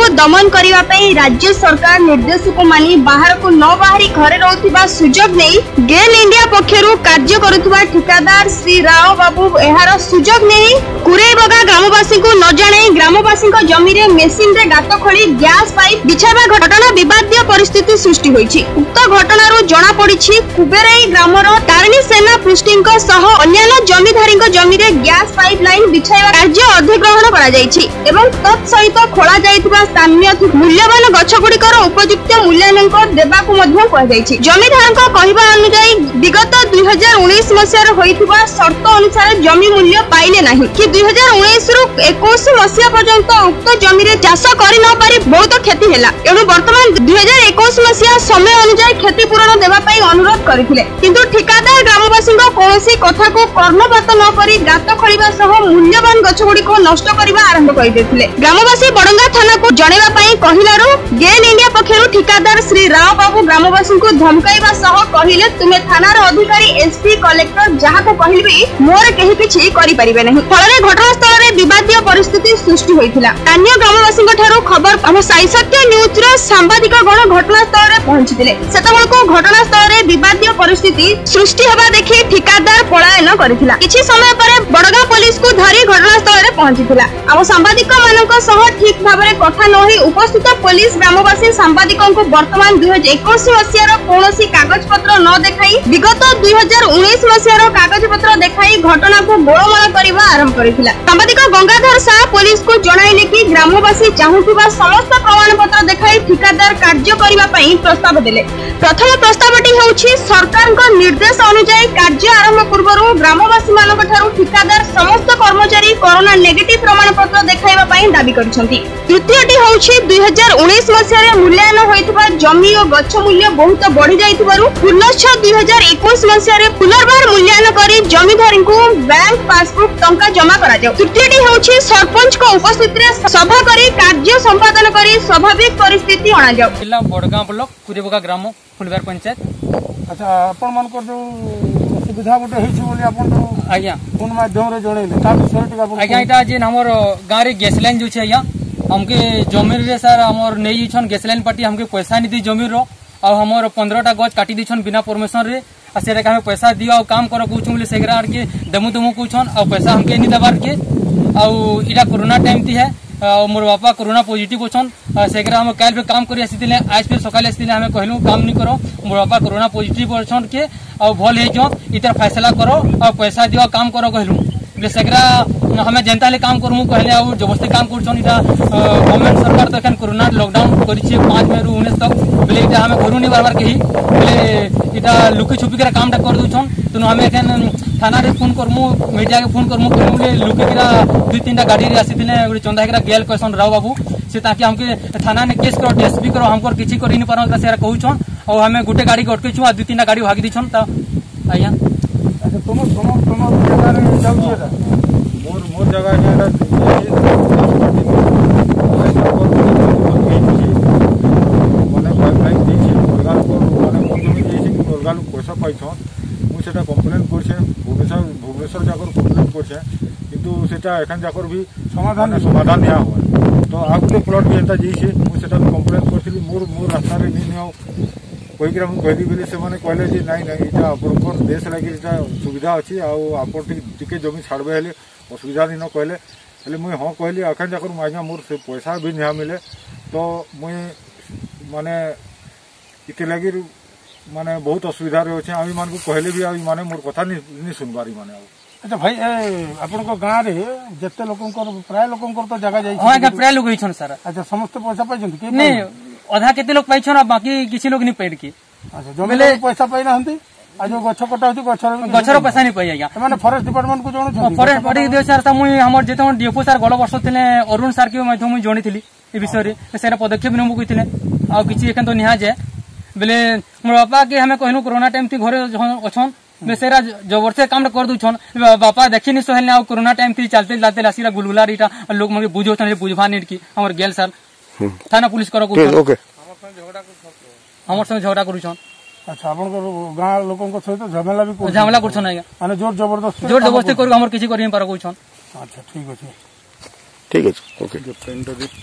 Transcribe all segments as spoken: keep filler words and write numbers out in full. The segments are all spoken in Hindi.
को दमन करने पे राज्य सरकार निर्देश को मानी बाहर को न बाहरी घरे रहुथिबा सुजोग नहीं गेल इंडिया पक्षरु कार्य करुथिबा ठिकादार श्री राव बाबू एहार सुजोग नहीं कुरेबगा ग्रामवासी को न जाने ग्रामवासी जमी रे मेसिन रे गात खोली गैस पाइप बिछावा घटना विवादीय परिस्थिति सृष्टि होईछि। उक्त घटनारो जणा पड़िछि कुबेराई ग्रामर तारिणी सेना पृष्टिंक सह अन्य जमीधारी जमी रे गैस पाइप लाइन बिछावा कार्य अधिग्रहण करा जायछि एवं तत् सहित खोला जायथिबा स्थानीय मूल्यवान गछ गुड़िकर उपयुक्त मूल्यांकन देबाकू मध्य कहा जायछि। जमीधारक कहबा अनुसार विगत दुई हजार उन्नीस मसिया होइथिबा शर्त अनुसार जमी मूल्य पाइले नाही कि दुई हजार उन्नीस रु इक्कीस मसिया पर्यंत उक्त जमी रे चाष करि न पारि बहुत क्षति हैला एनु वर्तमान दुई हजार इक्कीस मसिया समय अनुसार क्षति पूरण देबा पई अनुरोध करिथिले किंतु ठिकादार ग्रामवासी कोनोसी कथा को कर्णपात न करी गात खोलिबा सह मूल्यवान गछ गुडी को नष्ट करबा आरंभ कर देथिले। ग्रामवासी बडंगा थाना को जणेबा पई कहिलारो गेल इंडिया पक्षरु ठिकादार श्री राव बाबू ग्रामवासी को धमकाइबा सह कहिले तुमे थानार अधिकारी एसपी कलेक्टर जहा को कहिबे मोर केहि किछि करि परिबे नहीं। फलरे घटनास्थल रे विवादीय परिस्थिति सृष्टि होइथिला। स्थानीय ग्रामवासी ठारो खबर हम साई सत्य न्यूज रो सांबादिक गण घटनास्थल रे पहुंचीथिले सेतबेल को घटनास्थल रे विवादीय परिस्थिति सृष्टि हेबा देखि ठिकादार पलायन करिथिला। किछि समय परे बडगा पुलिस को धरि घटनास्थल रे पहुंचीथिला। हम सांबादिक मानक सह ठीक भाबरे कथा न होई उपस्थित पुलिस ग्रामवासी सांबादिकों को वर्तमान दुई हजार इक्कीस मसिया रो कोनोसी कागज पत्र न देखाई विगत दुई हजार उन्नीस मसिया रो कागज पत्र देखाई घटना को गोळमाळ करिबा आरंभ करिथिला। सांबादिक गंगाधर शाह पुलिस को जणाइले कि ग्रामवासी चाहुथिबा समस्त प्रमाण पत्र देखाई ठिकादार कार्य करिबा पई प्रस्ताव देले। प्रथम प्रस्तावटी हेउछि सरकार को निर्देश अनुसार कार्य आरंभ पूर्वरु ग्रामवासी मानक ठारू ठिकादार समस्त कर्मचारी कोरोना नेगेटिव प्रमाण पत्र देखाइबा पई दाबी करछंती। तृतीयटी होउछि दुई हजार उन्नीस मसिया रे मूल्यांकन होइतबा जमी और गछ मूल्य बहुत बढ़ी जाइतबारु पुनश्च दुई हजार इक्कीस मसिया रे पुनर्बार मूल्यांकन करी जमीधारी को बैंक पासबुक टंका जमा करा जाउ। तृतीयटी होउछि सरपंच को उपस्थिति रे सभा करी कार्य संपादन करी स्वाभाविक परिस्थिति अणा जाउ। जिला बडगां ब्लॉक कुरेबगा ग्राम फुलबार पंचायत। अच्छा आपण मन को जो सुविधा गोटे हेछि बोली आपण तो आज्ञा कोन माध्यम रे जणैले ता विषय टिका आज्ञा इटा जे हमर गां रे गैस लाइन जो छै आज्ञा हमके जमीन रे सर हमर नै छन गैस लाइन पार्टी हमके पैसा नि दी जमीन रो आ हमर पंद्रह टा गछ काटी दी छन बिना परमिशन रे आ सेरा के हमें पैसा दियो काम करो कुछ बोले सेगरा के दमु दमु कुछन आ पैसा हमके नि दबार के आ इटा कोरोना टाइम थी है मोर बापा कोरोना पॉजिटिव होछन सेगरा हम काल पे काम करी आसीतिले आज पे सकाले आसीतिले हमें कहलु काम नि करो मोर बापा कोरोना पॉजिटिव होछन के आ भल हे जो इतर फैसला करो आ पैसा दियो काम करो कहलु बे सेगरा हमें जनता ले काम करमु कहले आ जबरदस्ती काम करछन इटा गवर्नमेंट सरकार तो एखन कोरोना लॉकडाउन करिछि पाँच मई रु उन्नीस तक बोले इटा हमें करू नि बार बार कही बोले इटा लुकी छुपी के काम टा कर दुछन तनु हमें एखन थाना रे फोन करमु मीडिया के फोन करमु बोले लुकी किरा दुई तीन टा गाड़ी रे आसीतिले गुडी चंदा केरा गेल कहसन राव बाबू से ताकि हमके थाना ने केस करो डीएसपी करो हमको किछि करि नि पारन सेरा कहउछन और हमें गुटे गाड़ी अटके छु आ दुई तीन टा गाड़ी भागी दिछन त आया अच्छा तुम तुम तुम जगह रे जाउ छेरा मोर मोर जगह ने माने पाइपलाइन दिछि सरकार को माने मोर जमी दिछि कि सरकार पैसा पाइछन मु सेटा कंप्लेंट करछे भुवनेश्वर भुवनेश्वर जाकर कंप्लेंट करछे किंतु सेटा एखन जाकर भी समाधान समाधान निया हुआ तो आगुटे प्लॉट भी एटा जइछे मु सेटा कंप्लेंट करथिली मोर मोर रास्ता रे नि नियो कहीकरा मुझे कहली बोले से मैंने कहले जे नाई नाई इटा आपनकर देश लगी इटा सुविधा अच्छी आपन टिके जमी छाड़बे हेले असुविधा नहीं न कहले हेले मुई हाँ कहली अखन जाकर आज्ञा मोर से पैसा भी नहीं मिले तो मुई माने इति लगी माने बहुत असुविधा रे अच्छे आमी मान को कहले भी आमी माने मोर कथा नहीं सुनबारी माने अच्छा भाई आपन को गां रे जत्ते लोकंकर प्राय लोकंकर तो जगह जाई हां प्राय लोग होई छन सर। अच्छा समस्त पैसा पाइ जंती नहीं आधा केते लोग पाइ छन बाकी किछि लोग नहीं पेड की अच्छा जमेले पैसा पाइ ना हंती आ जो गछ कटा होती गछर गछर पैसा नहीं पाइ आज्ञा माने फॉरेस्ट डिपार्टमेंट को जोनु छ फॉरेस्ट बॉडी दे सर त मुई हमर जेते डीएफओ सर गलो वर्ष थिले अरुण सर के माध्यम मुई जोनिथिली ए विषय रे सेरा पदक्षेप नमु कइथिले आ किछि एखन तो निहा जाय बेले मोर बापा के हमें कहनु कोरोना टाइम थी घरे अछन बेसेरा जबरदस्ती काम कर दूछन बापा देखी नहीं सहल ना कोरोना टाइम थी चलते चलते लासीला गुलगुला रीटा लोग मगे बुझो छन बुझवा नेट की हमर गेल सर थाना पुलिस करो को ओके हमर संग झगड़ा करू छन। अच्छा आपन को गां लोगन को सहित झमेला भी झमेला कर छन माने जोर जबरदस्ती जोर जबरदस्ती करू हमर किछि करिन पार को छन। अच्छा ठीक अछि ठीक अछि ओके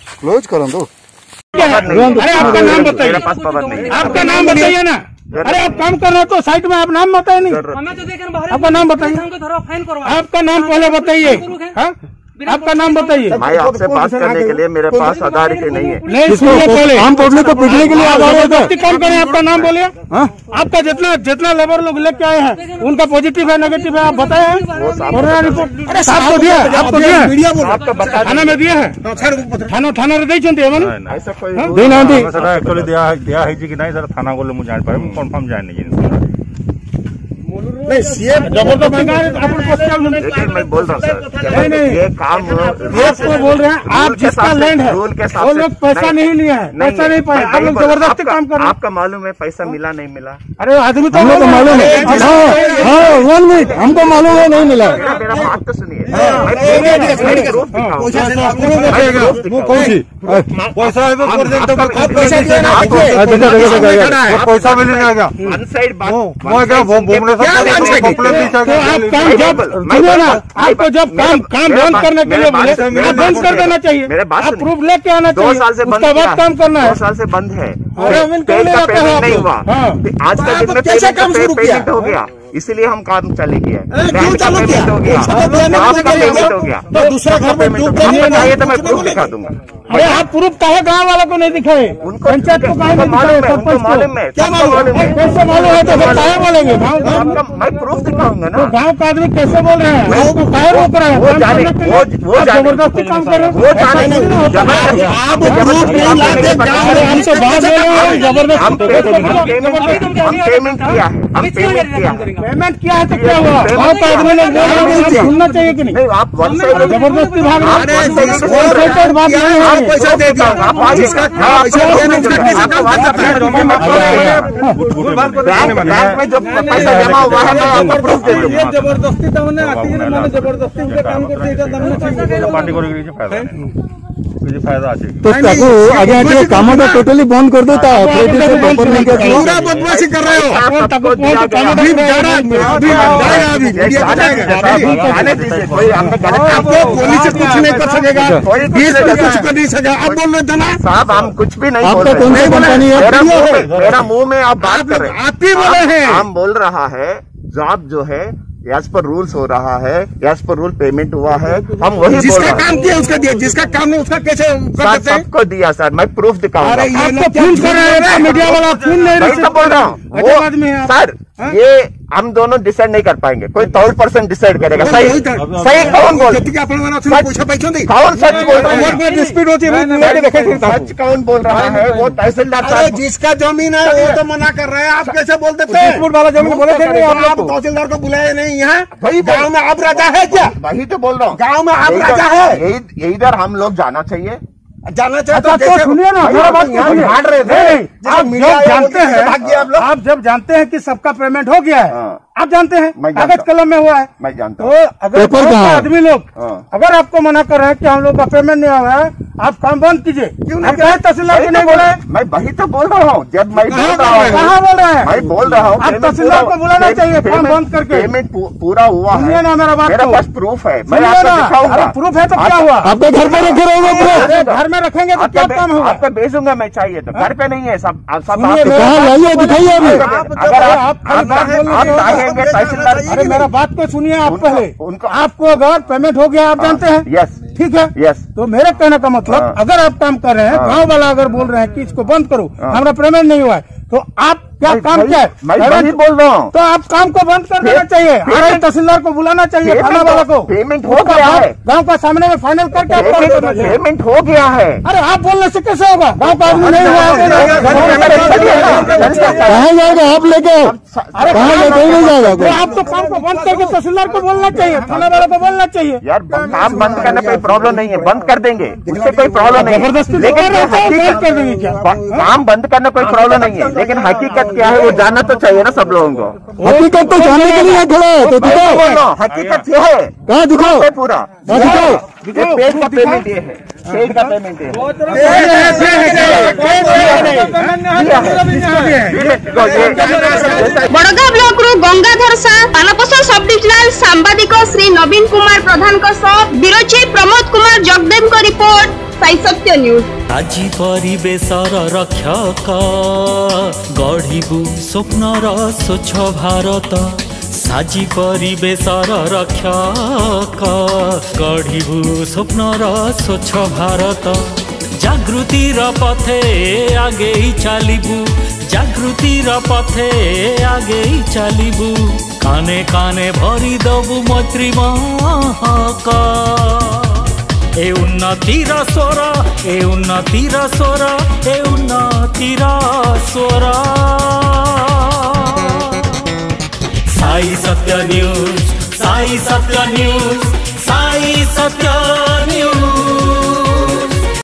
क्लोज कर दो। अरे आपका नाम बताइए, मेरे पास पावर नहीं है। आपका नाम बताइए ना। अरे आप काम कर रहे हो तो साइड में आप नाम बताए नहीं, आपका नाम बताइए, आपका नाम पहले बताइए। हाँ? आपका नाम बताइए। भाई आपसे बात करने के लिए मेरे पास अथॉरिटी नहीं है। नहीं सुनिए पहले, हम पब्लिक को पीटने के लिए जबरदस्ती काम करें। आपका नाम बोलिए। आपका जितना जितना लेबर लोग लेके आए हैं उनका पॉजिटिव है नेगेटिव है आप बताए हैं? कोरोना रिपोर्ट अरे आपको दिया, आपको दिया थाना में दिया है, थाना थाना रे देइछन्ते ऐसा कोई एक्चुअली दिया दिया है कि नहीं सर, थाना को मुझे जान पाए कंफर्म जान नहीं नहीं सीएम जबरदस्ती लेकिन मैं बोल रहा हूँ सर, नहीं नहीं ये काम आपको बोल रहे हैं आप जिसका लैंड है रूल के वो लोग पैसा नहीं लिए हैं, पैसा नहीं पाए, आप लोग जबरदस्ती काम कर रहे हैं। आपका मालूम है पैसा मिला नहीं मिला? अरे आदमी तो हम लोग को मालूम है। हाँ वन मिनट, हमको मालूम है नहीं मिला। मेरा बात तो सुनिए, पैसा पैसा मिलेगा अनसाइड आपको जब काम काम बंद करने के लिए बोले आप बंद कर देना चाहिए, मेरे बात आप प्रूफ लेके आना दो चाहिए, साल से बंद उसके बाद काम करना है। दो साल से बंद है, पेमेंट क्यों नहीं आता है पेमेंट नहीं आपको? हुआ। हाँ। आज का दिन में पेमेंट हो गया, इसीलिए हम काम चालू किया। बैंक का पेमेंट हो गया, आपका पेमेंट हो गया, तो दूसरा घर में पेमेंट चाहिए तो मैं प्रूफ दिखा दूंगा। अरे आप प्रूफ काहे गाँव वालों को नहीं दिखाए, पंचायत को काहे नहीं दिखाए, सरपंच को क्या मालूम है? कैसे मालूम है तो काहे बोलेंगे? गाँव मैं प्रूफ दिखाऊंगा ना। गाँव का आदमी कैसे बोल रहे हैं, उसको काहे रोक रहे हैं? वो जाने वो वो जबरदस्ती काम कर रहे हैं, वो जाने आप प्रूफ नहीं लाते, हमसे बात ले रहे हैं जबरदस्ती। हम पेमेंट किया है, हम पेमेंट किया है, पेमेंट किया है तो क्या हुआ? गाँव का आदमी लोग बोल रहे हैं, सुनना चाहिए कि नहीं? नहीं आप वन साइड जबरदस्ती भाग रहे हैं, पैसा दे दिया आप बैंक में जो पैसा जमा हुआ है मैं आपको प्रूफ दे दूंगा। जबरदस्ती जबरदस्ती काम करते पार्टी को फायदा আছে तो ताको आगे आगे काम तो टोटली बंद कर दो ता ऑपरेटिव से प्रॉपर नहीं कर पूरा बदमाशी कर रहे हो। अभी जा रहा है, अभी जाएगा, अभी मीडिया को जाएगा, आने दीजिए, कोई हमने गलत काम आपको पुलिस कुछ नहीं कर सकेगा, कोई बीस को कुछ कर नहीं सकेगा। आप बोल रहे थे ना साहब, हम कुछ भी नहीं बोल आपका रहे कौन सी हैं। कंपनी है? मेरा मुंह में मेरा मुंह में आप बात कर रहे हैं, आप ही बोले हैं। हम बोल रहा है जॉब जो है एज पर रूल्स हो रहा है, एज पर रूल पेमेंट हुआ है, हम वही बोल जिसका रहे हैं। काम किया उसका दिया, जिसका काम नहीं उसका कैसे कर सर सकते हैं? सबको दिया सर, मैं प्रूफ दिखाऊंगा। अरे ये आपको फोन कर रहे हैं, मीडिया वाला फोन नहीं वही रिसीव तो बोल रहा हूँ। अच्छा वो आदमी है आप। सर हाँ? ये हम दोनों डिसाइड नहीं कर पाएंगे, कोई थर्ड पर्सन डिसाइड करेगा। सही सही कौन बोल कौन सच बोल रहा है? डिस्प्यूट होती है, सच कौन बोल रहा है? वो तहसीलदार साहब जिसका जमीन है वो तो मना कर रहे हैं, आप कैसे बोलते थे? डिस्प्यूट वाला जमीन बोले थे, आप तहसीलदार को बुलाए नहीं यहाँ? वही गाँव में आप राजा है क्या? वही तो बोल रहा हूँ, गाँव में आप यही राजा इधर- है? यही यही इधर हम लोग जाना चाहिए। जाना अच्छा, चाहते तो सुनिए ना, मेरा बात यहाँ सुनिए। झाड़ रहे थे। आप मीडिया जब वाले जानते बोलते हैं, भाग गए आप लोग। आप जब जानते हैं कि सबका पेमेंट हो गया है, हाँ। आप जानते हैं मैं जानता कागज कलम में हुआ है, मैं जानता तो हूँ। अगर पेपर बहुत कहाँ से है? आदमी लोग हाँ। अगर आपको मना कर रहे हैं कि हम लोग का पेमेंट नहीं हुआ है, आप काम बंद कीजिए, क्यों नहीं कहे? तहसीलदार को वही नहीं तो बोल- बोले? मैं वही तो बोल रहा हूँ, जब मैं बोल रहा हूँ कहाँ बोल रहे हैं? मैं बोल रहा हूँ आप पेमेंट तहसीलदार पूरा- को बुलाना पे- चाहिए, फॉर्म पेमेंट- बंद करके। पेमेंट पू- पूरा हुआ सुनिए है, ना मेरा बात मेरे को। पास प्रूफ है, मैं सुनिए आपको ना, दिखाऊंगा। अरे प्रूफ है तो क्या आप- हुआ? आपके घर पे रखे अरे घर में रखेंगे तो क्या काम होगा? आपको भेजूंगा मैं, चाहिए तो घर पे नहीं है सब आप सब सुनिए, आप- कहाँ लाइए, दिखाइए अभी। अगर आप- आप आप खाली आप बात बोलने आप से होगा। चाहेंगे तहसीलदार अरे मेरा बात को सुनिए आप उनको- पहले। उनको- आपको अगर पेमेंट हो गया आप जानते हैं, यस ठीक है, यस तो मेरे कहने का मतलब हाँ। अगर आप काम कर रहे हैं, हाँ। गाँव वाला अगर बोल रहे हैं कि इसको बंद करो, हाँ। हमारा पेमेंट नहीं हुआ है, तो आप क्या मैं काम वही- क्या है? मैं अरे वही बोल रहा हूँ। तो आप काम को बंद कर देना पे- चाहिए, पेमेंट- अरे तहसीलदार को बुलाना चाहिए, पेमेंट थाना वाला को। पेमेंट हो उसका गया बात है। गाँव का सामने में फाइनल करके आप काम करना चाहिए। पेमेंट हो गया है। अरे आप बोलने से कैसे होगा? गाँव का आदमी नहीं हुआ है। कहाँ जाएगा आप लेके? अरे कहाँ लेके नहीं जाएगा? तो आप तो काम को बंद करके तहसीलदार को बोलना चाहिए, थाना वाला को बोलना चाहिए। यार काम बंद करने कोई प्रॉब्लम नहीं है, बंद कर देंगे, उससे कोई प्रॉब्लम नहीं है। जबरदस्ती लेकिन कर रहे हैं, हकीकत बंद कर देंगे क्या? काम बंद करना कोई प्रॉब्लम नहीं है, लेकिन हकीकत क्या है वो जानना तो चाहिए ना सब लोगों को। हकीकत तो जानने के लिए खड़ा है, तो मैं तो बोल रहा हूँ, हकीकत ये है। कहाँ दिखाओ? ये पूरा हाँ, दिखाओ। ये पेड का पेमेंट ये है, पेड का पेमेंट ये है। बड़गाँ ब्लॉक रु गंगाधर सा पानपोषण सब डिविजनल सांबादिक श्री नवीन कुमार प्रधान को सह ब्यूरो चीफ प्रमोद कुमार जगदेव को रिपोर्ट। साई सत्य न्यूज। আজি परिवेशर रक्षक गढ़िबु स्वप्नर स्वच्छ भारत साजी परिवेशर रक्षक गढ़िबु स्वप्नर स्वच्छ भारत जागृतिर पथे आगे चलिबु जागृतिर पथे आगे चलिबु काने काने भरी दबु मैत्री महक ए उन्नतिर स्वर ए उन्नतिर स्वर ए उन्नतिर स्वर साई सत्य न्यूज साई सत्य न्यूज साई सत्य